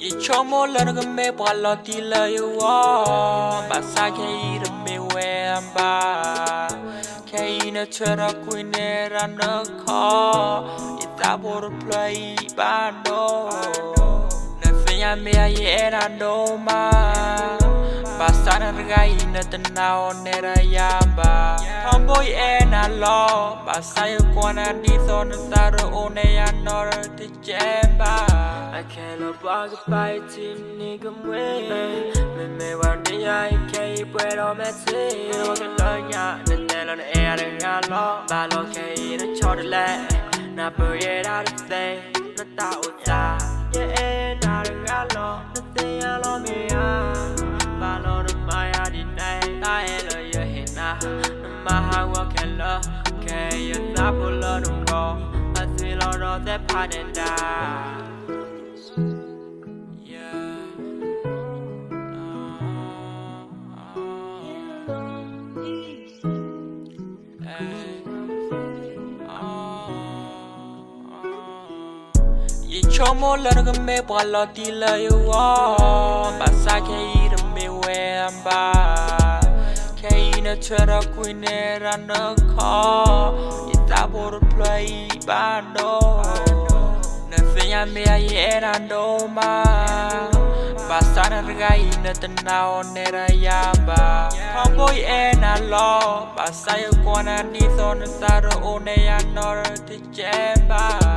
Ichomo lana me palati la yuwa basa ke ira me wemba ke ina chera kuine rana kha ita bor play bando na fenya me ayera no ma basa na gai na tanao nera yamba tomboy ena lo basa yu kwana di so na saro one ya nor ti jemba I can't walk by team nigga way. Me want the I can't put on my team. I can learn ya, the tell on the air and I love. But okay, the child left. Not put it out of thing. Not that was that. Yeah, not a gallo. Nothing I love me. But on the my heart in night. I love you here now. No matter what can love. Okay, you're not pull on the wall. I feel all of that part and die. Ichomo lana me palati la yuwa basa ke ira me wemba ke ina chera kuine rana kha ita bor play bando na fenya me ayera no ma basa na gai na tanao nera yamba tomboy ena lo basa yu kwana ni so na saro one ya nor ti jemba